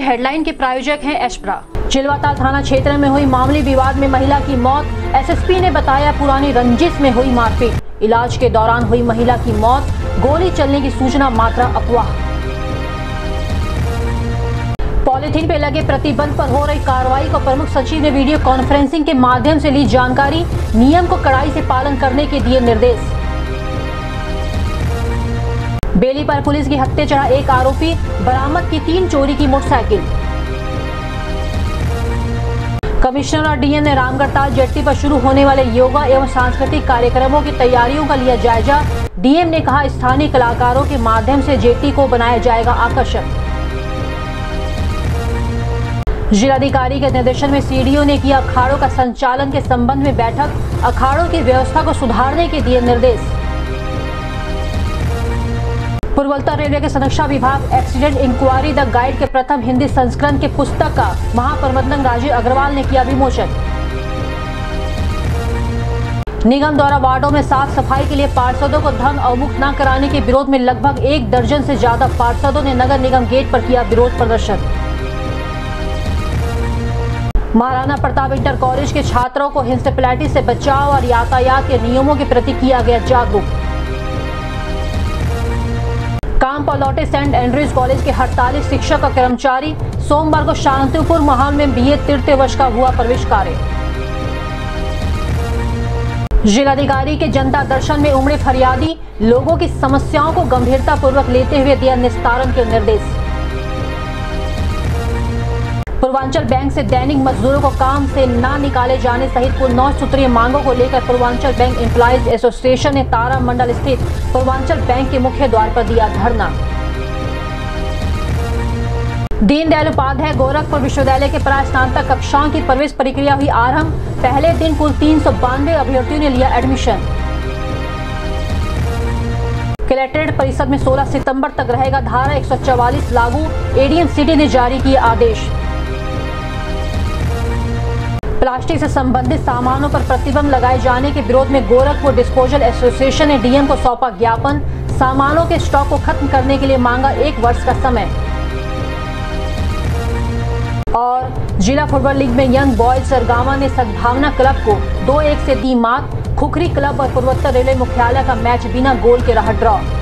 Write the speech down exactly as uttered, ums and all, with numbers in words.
Headline के प्रायोजक हैं एशप्रा। चिलवाताल थाना क्षेत्र में हुई मामूली विवाद में महिला की मौत। एसएसपी ने बताया पुरानी रंजिश में हुई मारपीट। इलाज के दौरान हुई महिला की मौत। गोली चलने की सूचना मात्र अफवाह। पॉलीथीन पे लगे प्रतिबंध पर हो रही कार्रवाई को प्रमुख सचिव ने वीडियो कॉन्फ्रेंसिंग के माध्यम से ली जानकारी। नियम को कड़ाई से पालन करने के दिए निर्देश। बेली पर पुलिस की हत्या चढ़ा एक आरोपी। बरामद की तीन चोरी की मोटरसाइकिल। कमिश्नर और डीएम ने रामगढ़ताल जेट्टी पर शुरू होने वाले योगा एवं सांस्कृतिक कार्यक्रमों की तैयारियों का लिया जायजा। डीएम ने कहा स्थानीय कलाकारों के माध्यम से जेट्टी को बनाया जाएगा आकर्षक। जिलाधिकारी के निर्देशन में सीडीओ ने किया अखाड़ों का संचालन के संबंध में बैठक। अखाड़ों की व्यवस्था को सुधारने के दिए निर्देश। पूर्वोत्तर रेलवे के संरक्षा विभाग एक्सीडेंट इंक्वायरी द गाइड के प्रथम हिंदी संस्करण के पुस्तक का महाप्रबंधक राजीव अग्रवाल ने किया विमोचन। निगम द्वारा वार्डों में साफ सफाई के लिए पार्षदों को धन अवमुक्त न कराने के विरोध में लगभग एक दर्जन से ज्यादा पार्षदों ने नगर निगम गेट पर किया विरोध प्रदर्शन। महाराणा प्रताप इंटर कॉलेज के छात्रों को इंसेफेलाइटिस से बचाव और यातायात के नियमों के प्रति किया गया जागरूक। काम पर लौटे सेंट एंड्रयूज कॉलेज के अड़तालीस शिक्षक और कर्मचारी। सोमवार को शांतिपुर माहौल में बीए तृतीय वर्ष का हुआ प्रवेश कार्य। जिलाधिकारी के जनता दर्शन में उमड़े फरियादी। लोगों की समस्याओं को गंभीरता पूर्वक लेते हुए दिया निस्तारण के निर्देश। पूर्वांचल बैंक से दैनिक मजदूरों को काम से न निकाले जाने सहित कुल नौ सूत्रीय मांगों को लेकर पूर्वांचल बैंक एम्प्लॉइज एसोसिएशन ने तारा मंडल स्थित पूर्वांचल बैंक के मुख्य द्वार पर दिया धरना। दीनदयाल उपाध्याय गोरखपुर विश्वविद्यालय के प्रास्नातक कक्षाओं की प्रवेश प्रक्रिया हुई आरंभ। पहले दिन कुल तीन सौ बानवे अभ्यर्थियों ने लिया एडमिशन। कलेक्ट्रेट परिषद में सोलह सितंबर तक रहेगा धारा एक सौ चौवालीस लागू। एडीएम सिटी ने जारी किए आदेश। प्लास्टिक से संबंधित सामानों पर प्रतिबंध लगाए जाने के विरोध में गोरखपुर डिस्पोजल एसोसिएशन ने डीएम को सौंपा ज्ञापन। सामानों के स्टॉक को खत्म करने के लिए मांगा एक वर्ष का समय। और जिला फुटबॉल लीग में यंग बॉयज सरगावा ने सद्भावना क्लब को दो एक से दी मात। खुखरी क्लब और पूर्वोत्तर रेलवे मुख्यालय का मैच बिना गोल के रहा ड्रॉ।